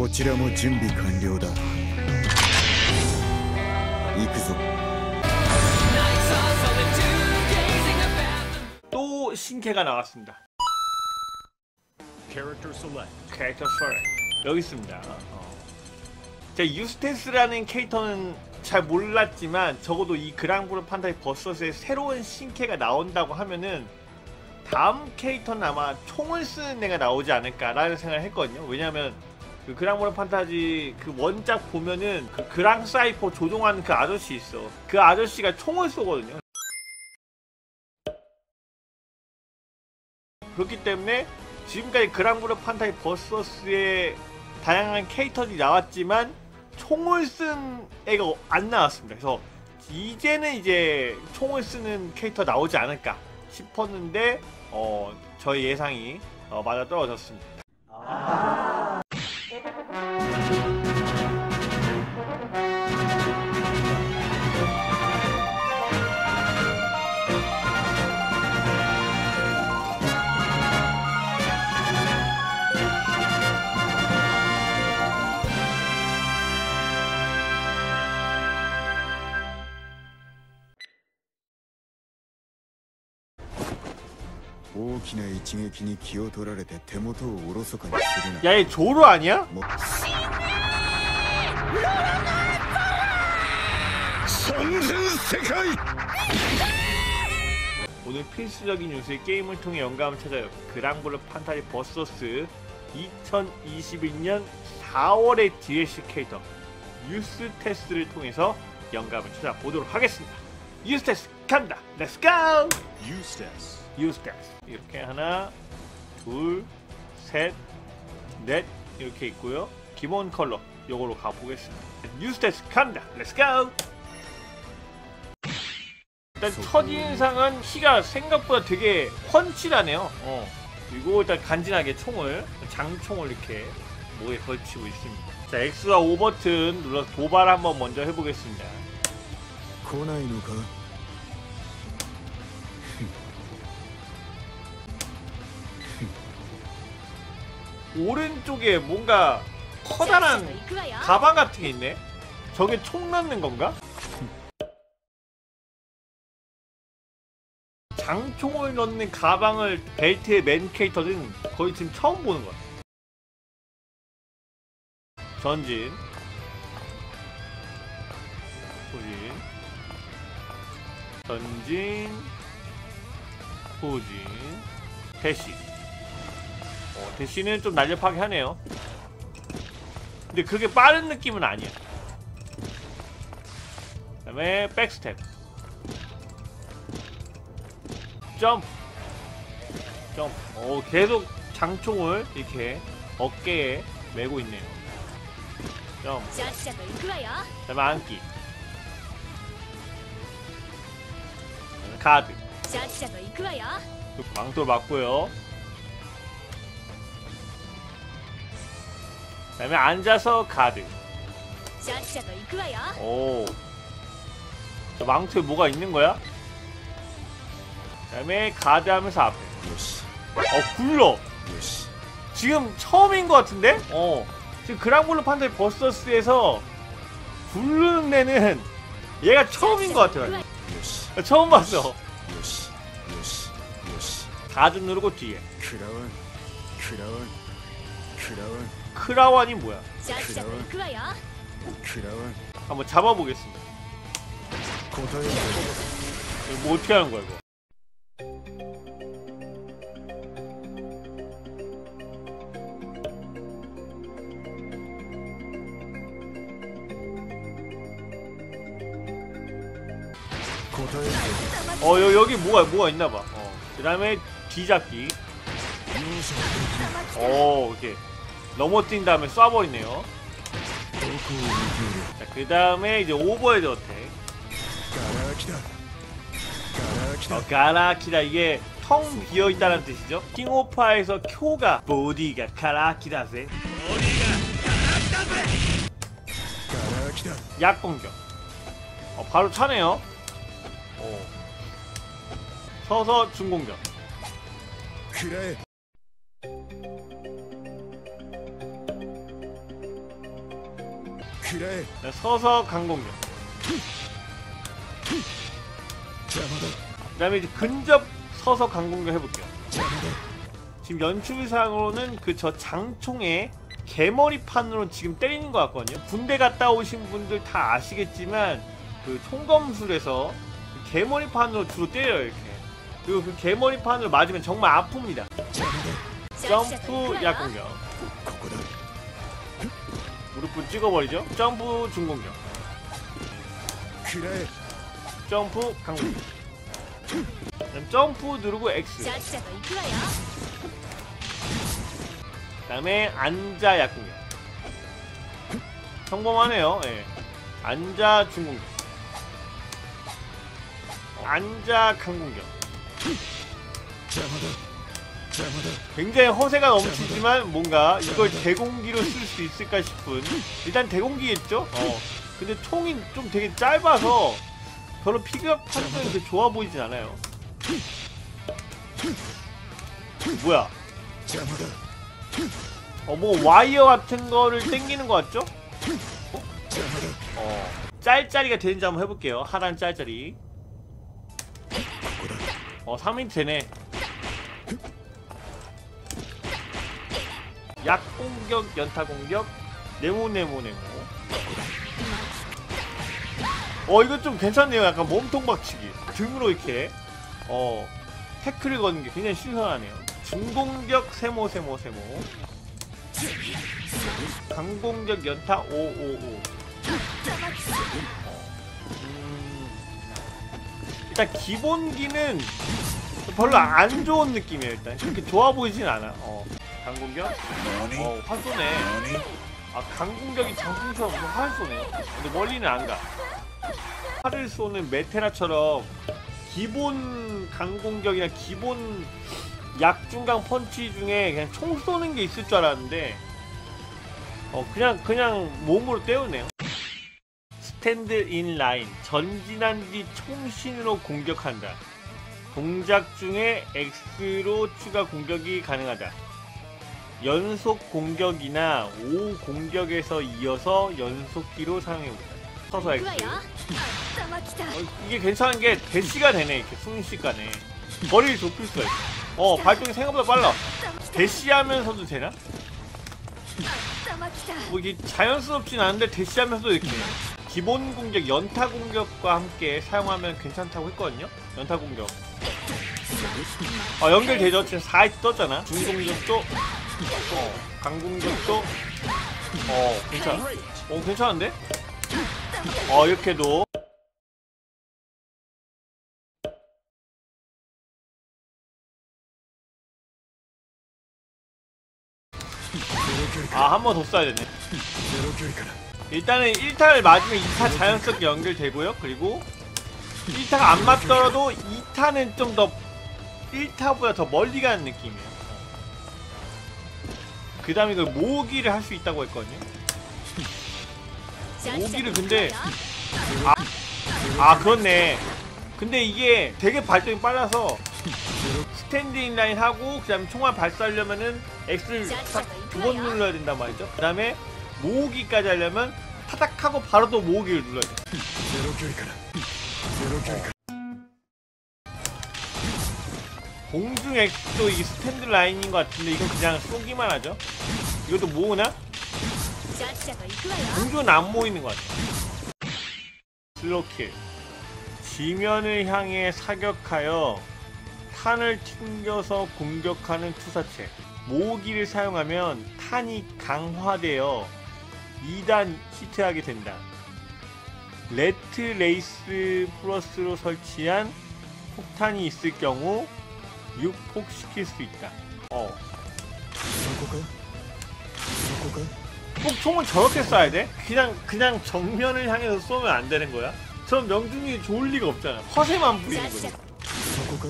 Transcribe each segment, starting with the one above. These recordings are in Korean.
こちらも準備完了だ。行くぞ。 또 신캐가 나왔습니다. Character select. 캐릭터 셀렉 여기 있습니다. 제가 유스테스라는 캐릭터는 잘 몰랐지만 적어도 이 그랑브루 판타지 버서스에 새로운 신캐가 나온다고 하면은 다음 캐릭터는 아마 총을 쓰는 애가 나오지 않을까라는 생각을 했거든요. 왜냐면 그 그랑브루 판타지 그 원작 보면은 그 그랑 사이퍼 조종하는 그 아저씨 있어. 그 아저씨가 총을 쏘거든요. 그렇기 때문에 지금까지 그랑브루 판타지 버서스에 다양한 캐릭터들이 나왔지만 총을 쓴 애가 안 나왔습니다. 그래서 이제는 이제 총을 쓰는 캐릭터 나오지 않을까 싶었는데 저의 예상이 맞아 떨어졌습니다. 야, 얘 조로 아니야? 오늘 필수적인 요소의 게임을 통해 영감을 찾아요. 그랑브루 판타지 버서스 2021년 4월의 DLC 캐릭터 유스테스를 통해서 영감을 찾아보도록 하겠습니다. 유스테스 간다! 렛츠 고! Eustace. 유스테스 이렇게 하나 둘 셋 넷 이렇게 있고요. 기본 컬러 요거로 가보겠습니다. 유스테스 간다! 렛츠 고! 일단 첫인상은 키가 생각보다 되게 펀치라네요. 그리고 일단 간지나게 총을 장총을 이렇게 목에 걸치고 있습니다. 자, X와 O 버튼 눌러서 도발 한번 먼저 해보겠습니다. 오른쪽에 뭔가 커다란 가방 같은 게 있네? 저게 총 넣는 건가? 장총을 넣는 가방을 벨트에 맨 캐릭터는 거의 지금 처음 보는 거야. 전진 후진 전진 후진 대시. 대시는 좀 날렵하게 하네요. 근데 그렇게 빠른 느낌은 아니야. 그 다음에 백스텝 점프 점프. 계속 장총을 이렇게 어깨에 메고 있네요. 점프. 그 다음에 안기 카드 망토를 맞고요. 그 다음에 앉아서 가드. 오, 저 망토에 뭐가 있는 거야? 그 다음에 가드 하면서 앞에 굴러. 지금 처음인 것 같은데? 지금 그랑블루 판타지 버서스에서 굴르는 애는 얘가 처음인 것 같아요. 처음 봤어. 가드 누르고 뒤에 크라완이 뭐야? 한번 잡아보겠습니다. 이거 뭐 어떻게 하는 거야 이거? 여기 뭐가 있나봐. 그 다음에 뒤잡기. 이렇게 넘어뜨린 다음에 쏴버리네요. 자, 그 다음에 이제 오버헤드 어택. 가라키다. 이게 텅 비어있다는 뜻이죠. 킹오파에서 쿄가 보디가 가라키다세. 약공격. 바로 차네요. 서서 중공격. 食らえ 서서 강공격. 邪魔だ 그 다음에 이제 근접 서서 강공격 해볼게요. 邪魔だ 지금 연출상으로는 그 저 장총에 개머리판으로 지금 때리는 것 같거든요. 군대 갔다 오신 분들 다 아시겠지만 그 총검술에서 그 개머리판으로 주로 때려요 이렇게. 그리고 그 개머리판으로 맞으면 정말 아픕니다. 邪魔だ 점프 약공격. ここだ 무릎을 찍어버리죠. 점프 중공격. 食らえ 점프 강공격. 그다음 점프 누르고 X. ちゃっちゃと行くわよ 그 다음에 앉아 약공격. 평범하네요. 예. 앉아 중공격. 앉아 강공격. 邪魔だ邪魔だ 굉장히 허세가 넘치지만 뭔가 이걸 대공기로 쓸 수 있을까 싶은. 일단 대공기겠죠? 근데 총이 좀 되게 짧아서 별로 피격 판정이 그렇게 좋아 보이진 않아요. 뭐야? 邪魔だ 뭐 와이어 같은 거를 땡기는 거 같죠? 邪魔だ 짤짤이가 되는지 한번 해볼게요. 하단 짤짤이. ここだ 3인 되네. 약공격, 연타공격, 네모네모네모. 이거 좀 괜찮네요. 약간 몸통 박치기. 등으로 이렇게 태클을 거는 게 굉장히 신선하네요. 중공격, 세모세모세모. 강공격, 연타, 555. 일단 기본기는 별로 안 좋은 느낌이에요. 일단 그렇게 좋아 보이진 않아. 강공격? 何 활 쏘네. 何 강공격이 장풍처럼 무슨 활 쏘네요. 근데 멀리는 안 가. 활을 쏘는 메테라처럼 기본 강공격이나 기본 약중강 펀치 중에 그냥 총 쏘는 게 있을 줄 알았는데 그냥 몸으로 때우네요. 스탠드 인 라인. 전진한 뒤 총신으로 공격한다. 동작 중에 X로 추가 공격이 가능하다. 연속 공격이나 5 공격에서 이어서 연속기로 사용해보자. 서서 行くわ X. よ頭きた 이게 괜찮은 게 대시가 되네. 이렇게 순식간에 거리를 좁힐 수가 있어. 발동이 생각보다 빨라. 대시하면서도 되나? 頭きた 뭐 이게 자연스럽진 않은데 대시하면서도 이렇게 기본 공격, 연타 공격과 함께 사용하면 괜찮다고 했거든요. 연타 공격. 연결되죠. 지금 4이 떴잖아. 중공격도, 강공격도, 괜찮아. 괜찮은데? 이렇게도. 한 번 더 써야 되네. ゼロ距離から 일단은 1타를 맞으면 2타 자연스럽게 연결되고요. 그리고 1타가 안 맞더라도 2타는 좀 더 1타보다 더 멀리 가는 느낌이에요. 그 다음에 이걸 모으기를 할 수 있다고 했거든요. 모으기를 근데 그렇네. 근데 이게 되게 발동이 빨라서 스탠드 인라인 하고 그 다음에 총알 발사하려면은 X를 두 번 눌러야 된단 말이죠. 그 다음에 모으기까지 하려면 타닥 하고 바로 또 모으기를 눌러야 돼. ゼロ距離からゼロ距離から 공중 X도 이게 스탠드 라인인 것 같은데 이건 그냥 쏘기만 하죠. 이것도 모으나? ちゃっちゃと行くわよ 공중은 안 모이는 것 같아. 슬로킬. 지면을 향해 사격하여 탄을 튕겨서 공격하는 투사체. 모으기를 사용하면 탄이 강화되어 2단 히트하게 된다. 레트 레이스 플러스로 설치한 폭탄이 있을 경우 육폭시킬 수 있다. そこかそこか 꼭 총을 저렇게 쏴야 돼? 그냥 정면을 향해서 쏘면 안 되는 거야? 저런 명중률이 좋을 리가 없잖아. 허세만 부리는 거지. そこか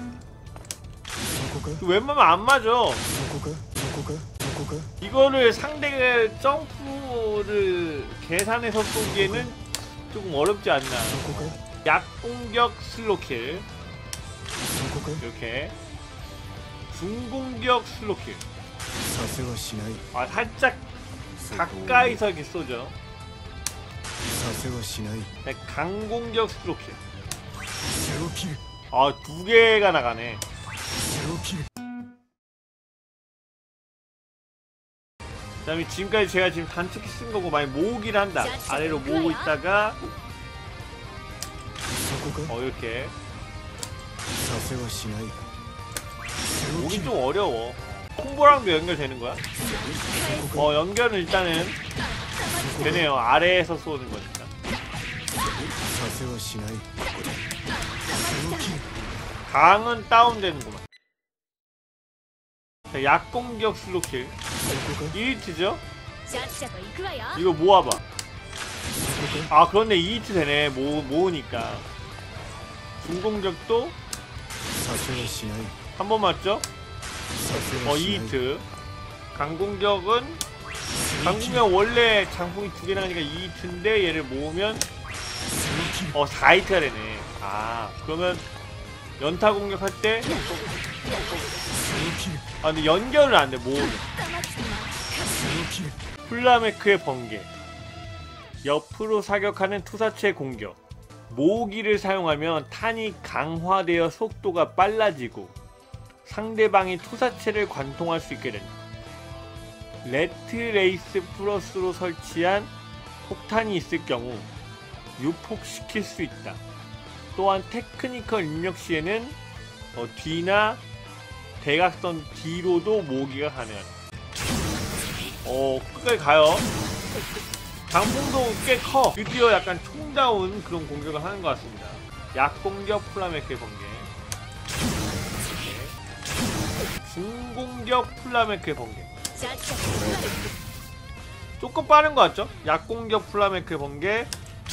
そこか 웬만하면 안 맞아. そこかそこかそこか 이거를 상대가 점프를 계산해서 쏘기에는 조금 어렵지 않나. そこか 약공격 슬로킬. そこか 이렇게. 중공격 슬로킬. させはしない 살짝 가까이서 이렇게 쏘죠. させはしない 네, 강공격 스로킬. 背を切る 아, 2개가 나가네. 背を切る 그 다음에 지금까지 제가 지금 단축키 쓴 거고 만약 모으기를 한다. 아래로 모으고 있다가 そこか 이렇게 させはしない背を切 모으기 る 좀 어려워. 콤보랑도 연결되는 거야? 연결은 일단은 되네요. 아래에서 쏘는 거니까. させはしない背を切る 강은 다운되는구만. 자, 약공격 슬로킬. そこか 2히트죠? ちゃっちゃと行くわよ 이거 모아봐. そこか 아, 그런데 2히트 되네. 모으니까. 중공격도 させはしない 한 번 맞죠? させはしない 2히트. 강공격은 강공격 원래 장풍이 2개 나가니까 2히트인데 얘를 모으면 背を切る 4히트가 되네. 아, 그러면 연타 공격할 때 背を切る 아, 근데 연결을 안 돼. 모으면 頭きた背を切る 플라메크의 번개. 옆으로 사격하는 투사체 공격. 모으기를 사용하면 탄이 강화되어 속도가 빨라지고 상대방이 투사체를 관통할 수 있게 된다. 레트 레이스 플러스로 설치한 폭탄이 있을 경우 유폭시킬 수 있다. 또한 테크니컬 입력 시에는 뒤나 대각선 뒤로도 모으기가 가능하다. 끝까지 가요. 장풍도 꽤 커. 드디어 약간 총다운 그런 공격을 하는 것 같습니다. 약공격 플라메크의 번개. 중공격 플라메크의 번개. ちゃっちゃと 조금 빠른 것 같죠? 약공격 플라메크의 번개.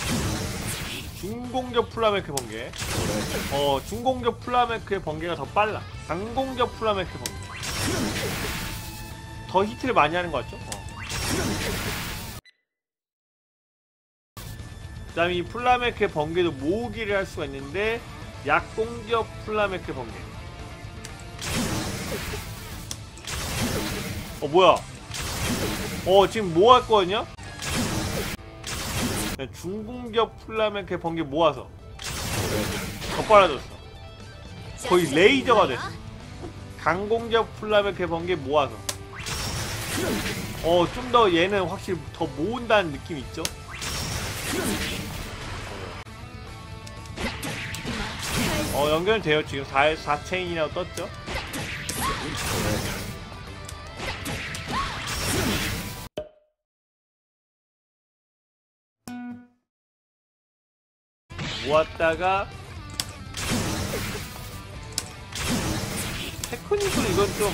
중공격 플라메크의 번개. 중공격 플라메크의 번개가 더 빨라. 강공격 플라메크의 번개. 더 히트를 많이 하는 것 같죠? 그 다음에 이 플라메크의 번개도 모으기를 할 수가 있는데 약공격 플라메크의 번개. 뭐야? 지금 뭐 할 거냐? 네, 중공격 플라메크의 번개 모아서 더 빨라졌어. 거의 레이저가 됐어. 강공격 플라메크의 번개 모아서 좀 더 얘는 확실히 더 모은다는 느낌이 있죠? 연결돼요. 지금 4체인이라고 떴죠? 모았다가 테크닉으로 이건 좀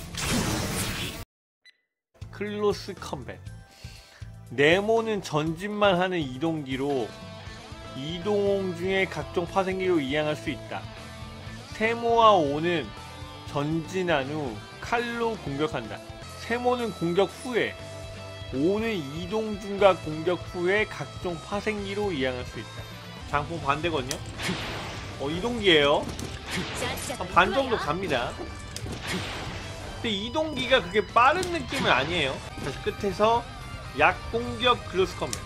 클로스 컴뱃. 네모는 전진만 하는 이동기로 이동 중에 각종 파생기로 이양할 수 있다. 세모와 오는 전진한 후 칼로 공격한다. 세모는 공격 후에, 오는 이동 중과 공격 후에 각종 파생기로 이양할 수 있다. 장풍 반대거든요? 이동기예요. ちゃっちゃと 한 行 반 くわ 정도 よ 갑니다. 근데 이동기가 그게 빠른 느낌은 아니에요. 다시 끝에서 약공격 크로스 컴뱃.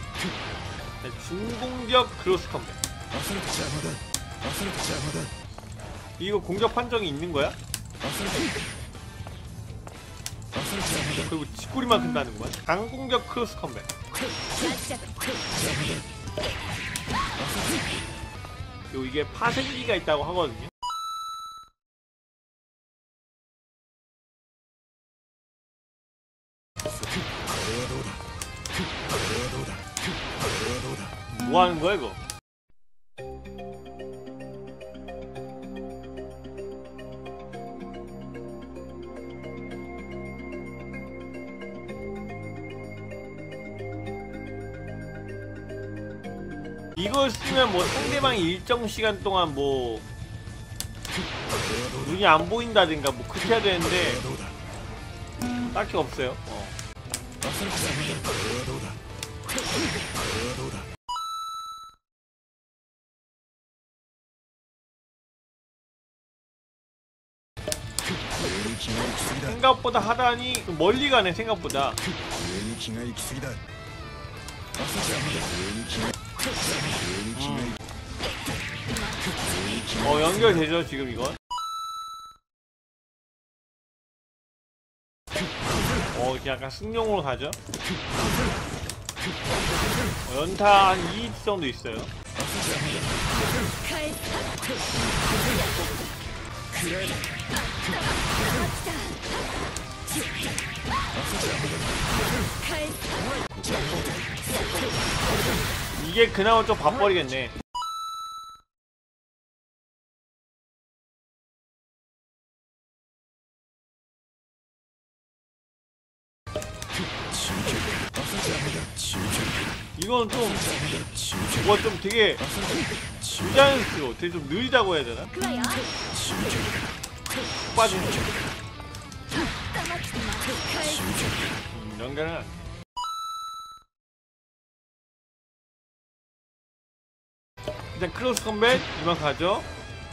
중공격 크로스 컴뱃. 焦ると邪魔だ焦ると邪魔だ 이거 공격 판정이 있는 거야? 焦ると邪魔だ 그리고 뒷구리만 큰다는구만. 강공격 크로스 컴뱃. ちゃっちゃと 그리고 이게 파생기가 있다고 하거든요. 뭐 하는 거야 이거? 이걸 쓰면 뭐 상대방이 일정 시간 동안 뭐 눈이 안 보인다든가 뭐 그렇게 해야 되는데 딱히 없어요. 생각보다 하다니 멀리 가네. 생각보다. 연결되죠 지금 이건. 약간 승용으로 가죠. 연타 한 2인 정도 있어요. 이게 그나마 좀 밥벌이겠네. 이건 좀 뭐가 좀 되게 부자연스러워. 되게 좀 느리다고 해야 되나? 빠진 연결은 일단 크로스 컴뱃 이만 가죠.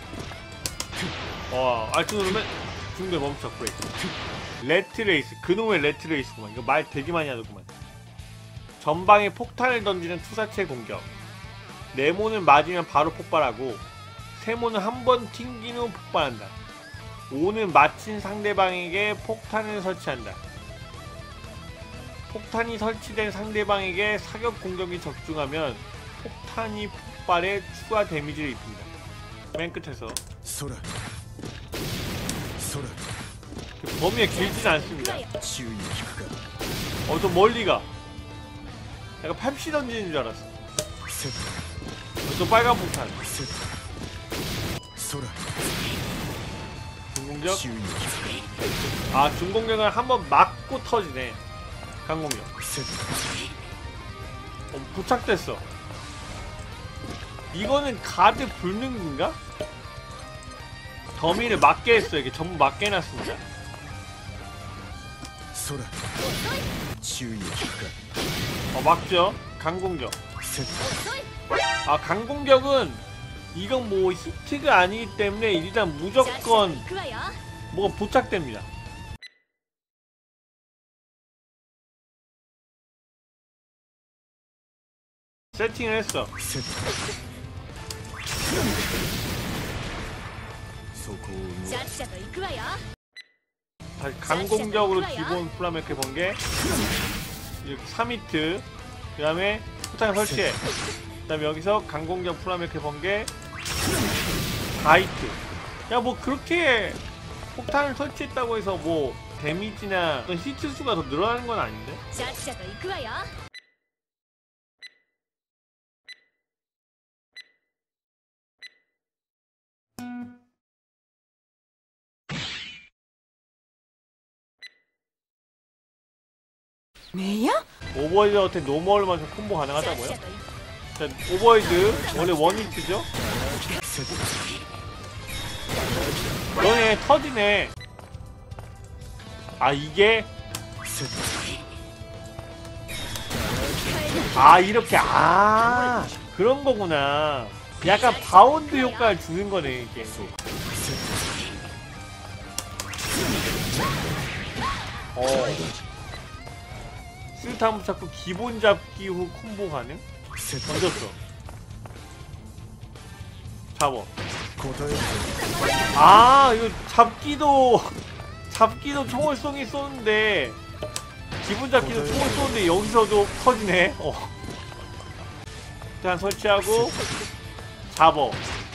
알트 누르면 중대 멈춰. 브레이크. 레트레이스. 그놈의 레트레이스구만. 이거 말 되게 많이 하더구만. 전방에 폭탄을 던지는 투사체 공격. 네모는 맞으면 바로 폭발하고, 세모는 한 번 튕긴 후 폭발한다. 5는 맞힌 상대방에게 폭탄을 설치한다. 폭탄이 설치된 상대방에게 사격 공격이 적중하면 폭탄이 폭발해 추가 데미지를 입힌다. 맨 끝에서 범위가 길지는 않습니다. 좀 멀리 가. 약간 펩시 던지는 줄 알았어. 또 빨간 폭탄. 중공격. 중공격을 한번 맞고 터지네. 강공격. 부착됐어. 이거는 가드 불능인가? 더미를 맞게 했어. 이게 전부 맞게 해놨습니다. 막죠. 강공격. 강공격은 이건 뭐 히트가 아니기 때문에 일단 무조건 뭐가 부착됩니다. 세팅을 했어. 다시 강공격으로 기본 플라메크 번개, 이렇게 3히트, 그 다음에 포탄을 설치해. 그 다음에 여기서 강공격 플라메크 번개 4히트. 야, 뭐 그렇게 폭탄을 설치했다고 해서 뭐 데미지나 어떤 히트 수가 더 늘어나는 건 아닌데? 뭐야? 오버헤드한테 노멀만 콤보 가능하다고요? 자, 오버헤드 원래 원히트죠? 너네 터지네. 이게 이렇게 그런 거구나. 약간 바운드 효과를 주는 거네 이게. 스타 한번 잡고 기본 잡기 후 콤보 가능? 던졌어. 잡어. 이거 잡기도 총을 쏘는데 기본 잡기도 총을 쏘는데 여기서도 터지네. 일단 설치하고 잡어.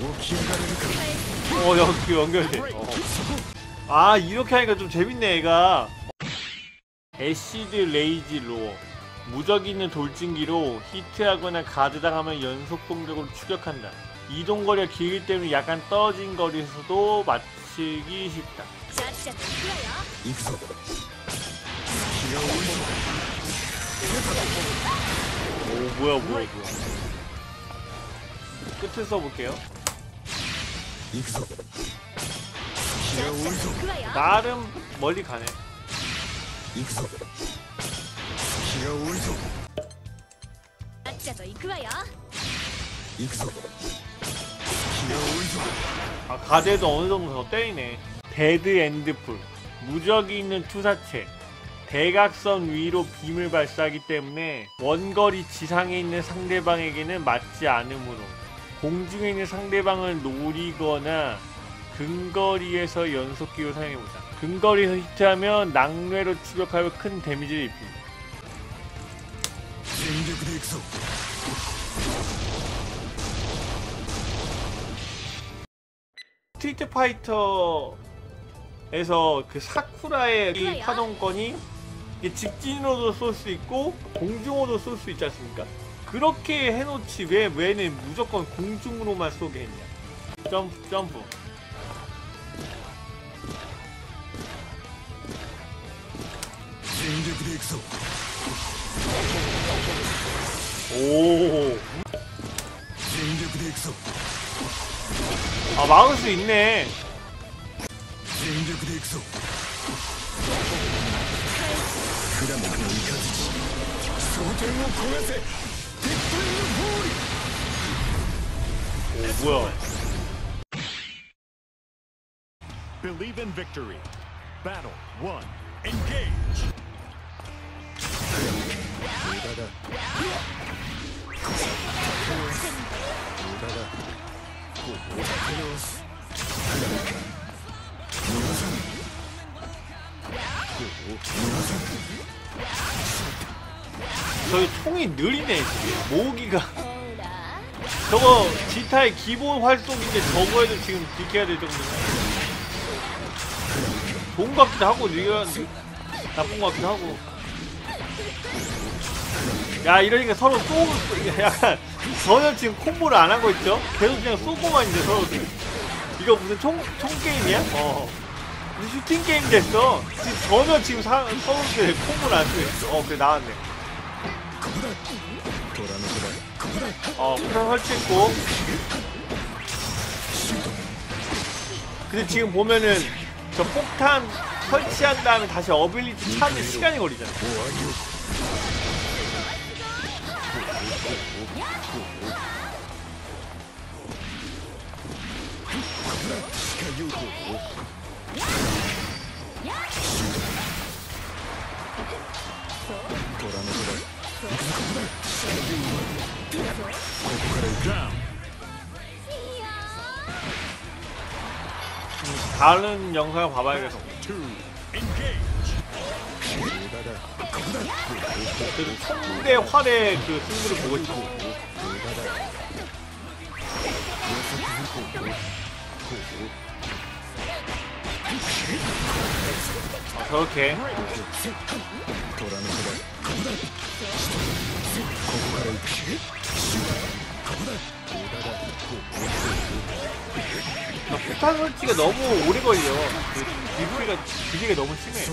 여기 연결돼. 이렇게 하니까 좀 재밌네 얘가. 애시드 레이지 로어. 무적 있는 돌진기로 히트하거나 가드당하면 연속 공격으로 추격한다. 이동거리가 길기 때문에 약간 떨어진 거리에서도 맞추기 쉽다. 뭐야. 끝을 써볼게요. 나름 멀리 가네. 가드에도 어느정도 더 때리네. 데드 엔드풀. 무적이 있는 투사체. 대각선 위로 빔을 발사하기 때문에 원거리 지상에 있는 상대방에게는 맞지 않으므로 공중에 있는 상대방을 노리거나 근거리에서 연속기로 사용해보자. 근거리에서 히트하면 낙뢰로 추격하여 큰 데미지를 입힙니다. 스트리트 파이터에서 그 사쿠라의 이 파동권이 직진으로도 쏠 수 있고 공중으로도 쏠 수 있지 않습니까? 그렇게 해놓지 왜 얘는 무조건 공중으로만 쏘게 했냐. 점프 오. 아, 막을 수 있네. 오, 뭐야. Believe in victory. Battle 1. Engage. 저기 총이 느리네 지금. 모으기가 저거 지타의 기본 활속인데 저거에도 지금 비켜야 될 정도네. 좋은 것 같기도 하고 나쁜 것 같기도 하고. 야, 이러니까 서로 약간 전혀 지금 콤보를 안 하고 있죠? 계속 그냥 쏘고만 이제 서로. 이거 무슨 총 게임이야? 무슨 슈팅 게임 됐어. 지금 전혀 지금 서로들 콤보를 안 쓰고 있어. 그래, 나왔네. 프랑 설치했고. 근데 지금 보면은 저 폭탄 설치한 다음에 다시 어빌리티 찾는 시간이 걸리잖아. 다른 영상을 봐봐야겠어. 그래도 총대 활의 그 승부를 보고 싶고. 저렇게 폭탄 설치가 너무 오래 걸려. 기술이 너무 심해.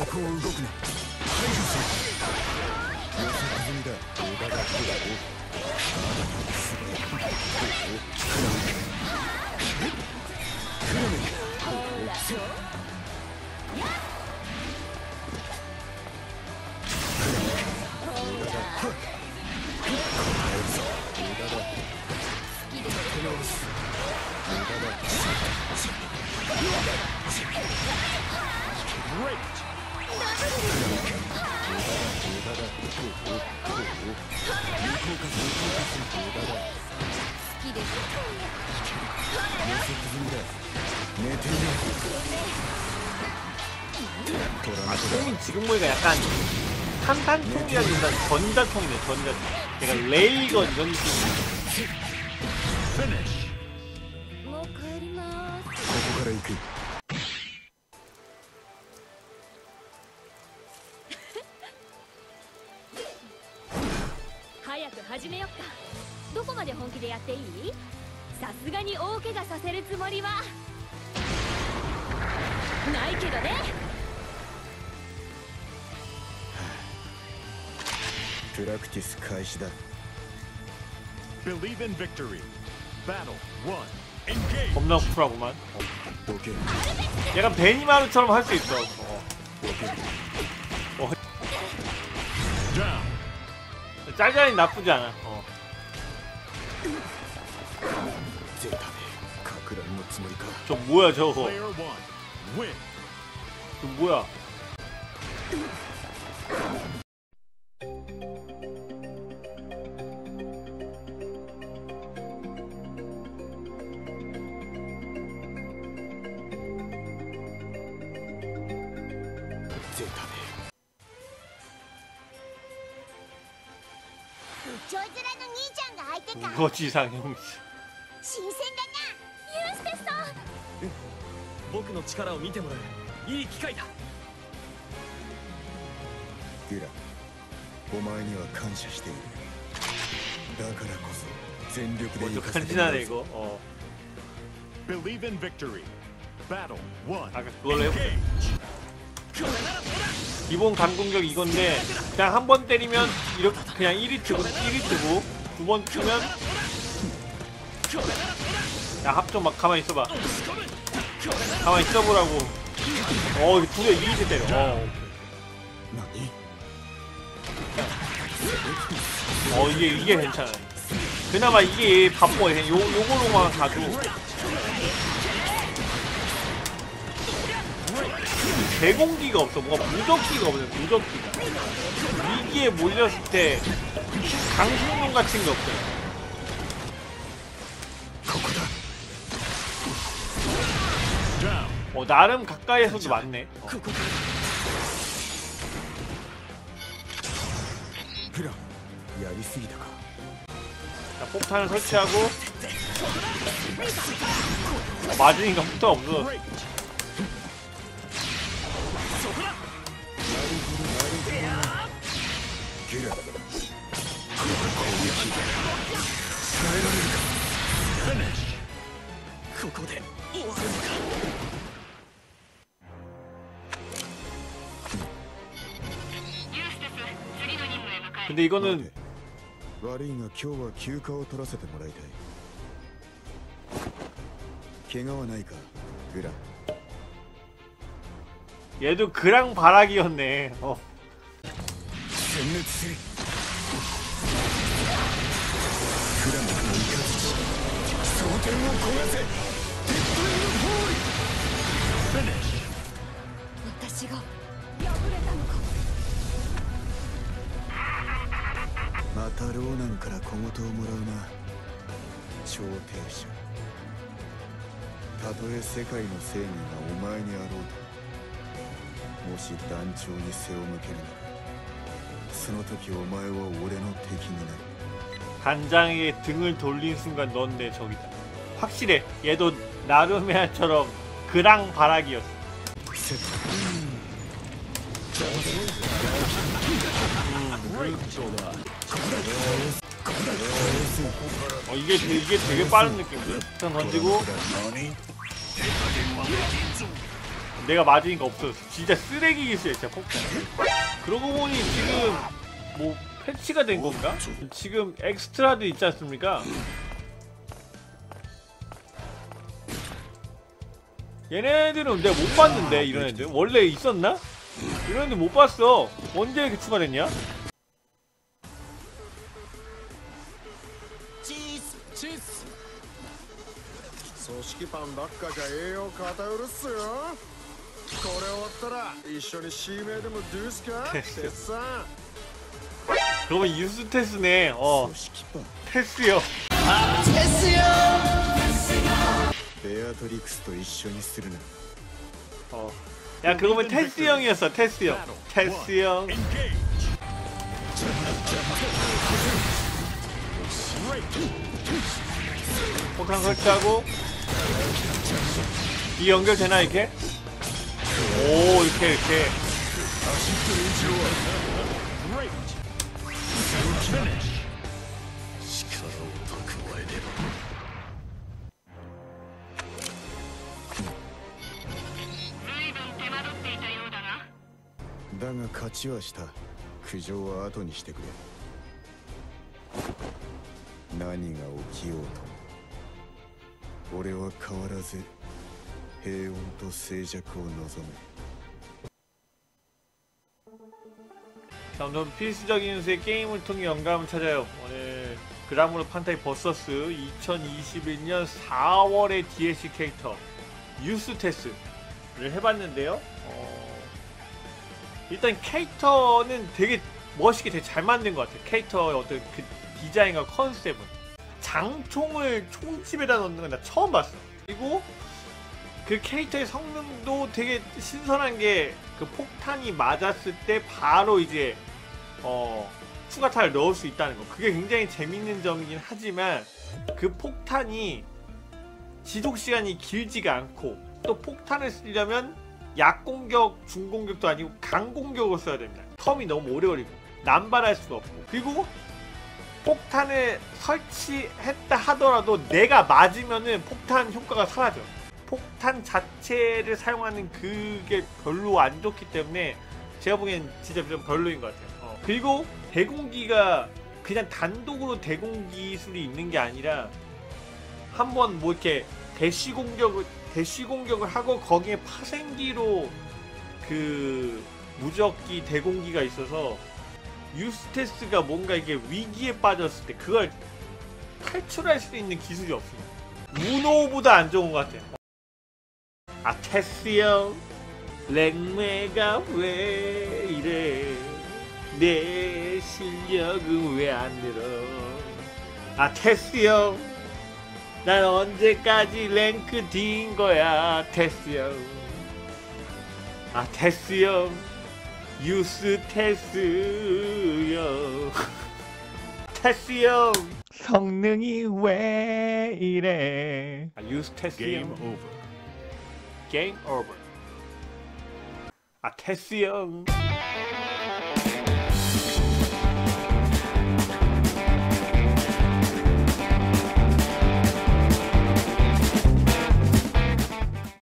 총이 지금 보니까 약간 탄탄총이라기보다 전자총이네. 전자총. 약간 레이건 이런 느낌이. もう帰ります。 ここから行く。 早く始めよっか。どこまで本気でやっていい？さすがに大怪我させるつもりはないけどね。 プラクティス開始だ。 Believe in victory. Battle 1. Engage. 겁나 쿨하구만. ボケ。 약간 베니마루처럼 할 수 있어. ボケ。 Down. 짤짤이 나쁘지 않아. ゼータでかく乱のつもりか。 저 뭐야 저거. Player 1. Win. 저 뭐야. ゼタで部長面の兄ちゃんが相手か。 우거지상 형씨. 新鮮だユーステスさん僕の力を見てもらういい機会だ。 グラ、お前には感謝している。だからこそ全力で 뭐 行かせて 간지나네 もらう 이거. ぞ。 Believe in victory. Battle 1. 아까 그걸로 해볼게. Engage. 기본 강공격 이건데 그냥 한 번 때리면 이렇게 그냥 1히트고 두 번 뜨면 야 합좀 막 가만히 있어봐. 가만히 있어보라고. 두개 2히트 때려. 이게 괜찮아. 그나마 이게 바빠. 요거로만 가도 대공기가 없어. 뭔가 무적기가 없네. 무적기가. 위기에 몰렸을 때 강승용 같은 게 없어요. 나름 가까이에서도 맞네. フラ、やりすぎたか。 자, 폭탄을 설치하고 맞으니까 폭탄 없어졌어. Great. グラ、 Finish. ここで終わるのか。 근데 이거는 悪いが今日は休暇を取らせてもらいたい。怪我はないか、グラ。 얘도 그랑 바락이었네. 殲滅する。クラムのイカズチ、装填を焦がせ。デッドエンドフォール。 Finish. 私が敗れたのか。 またローナンから小言をもらうな。超停車。たとえ世界の正義がお前にあろうと、もし団長に背を向けるなら、その時お前は俺の敵になる。 단장에게 등을 돌린 순간 넌 내 적이다. 확실해. 얘도 나루메아처럼 그랑 바락이었어. 이게 되게 빠른 느낌이야. 일단 던지고 내가 맞으니까 없어졌어. 진짜 쓰레기 기술이야, 진짜 폭탄. 그러고 보니 지금 뭐 패치가 된 건가? 지금 엑스트라도 있지 않습니까? 얘네들은 내가 못 봤는데, 이런 애들 원래 있었나? 이런 애들 못 봤어. 언제 이렇게 추가됐냐? 組織パンばっかじゃ栄養偏るっすよ。これ終わったら一緒に C 名でもどうすかテスさん。 그러면 유스테스네. 組織パン。 테스요. ベアトリクスと一緒にするな。 야, 그러면 테스 형이었어. 테스 형. 테스 형. Engage. 폭탄 설치하고 이 연결되나 이렇게? 오, 이렇게. Great. Finish. 力を蓄えれば。 だが勝ちはした。苦情は後にしてくれ。何が起きようとも俺は変わらず平穏と静寂を望む。 점점 필수적인 요소의 게임을 통해 영감을 찾아요. 오늘 그라무르 판타이 버서스 2021년 4월의 DLC 캐릭터 유스테스를 해봤는데요. 일단 캐릭터는 되게 멋있게 되게 잘 만든 것 같아요. 캐릭터의 어떤 그 디자인과 컨셉은 장총을 총집에다 넣는 건 나 처음 봤어. 그리고 그 캐릭터의 성능도 되게 신선한 게 그 폭탄이 맞았을 때 바로 이제 추가타를 넣을 수 있다는 거. 그게 굉장히 재밌는 점이긴 하지만 그 폭탄이 지속 시간이 길지가 않고 또 폭탄을 쓰려면 약공격, 중공격도 아니고 강공격을 써야 됩니다. 텀이 너무 오래 걸리고 남발할 수가 없고 그리고 폭탄을 설치했다 하더라도 내가 맞으면은 폭탄 효과가 사라져. 폭탄 자체를 사용하는 그게 별로 안 좋기 때문에 제가 보기엔 진짜 좀 별로인 것 같아요. 그리고 대공기가 그냥 단독으로 대공 기술이 있는 게 아니라 한번 뭐 이렇게 대쉬 공격을 하고 거기에 파생기로 그 무적기 대공기가 있어서 유스테스가 뭔가 이게 위기에 빠졌을 때 그걸 탈출할 수 있는 기술이 없습니다. 우노보다 안 좋은 것 같아요. 아 테스 형 랭메가 왜 이래 내 실력은 왜 안 늘어 아 테스 형 난 언제까지 랭크 D인 거야 테스 형 아 테스 형 유스 테스 형 테스 형 성능이 왜 이래 아 유스 테스 Game 형 over. 게임 오버 아 테스 형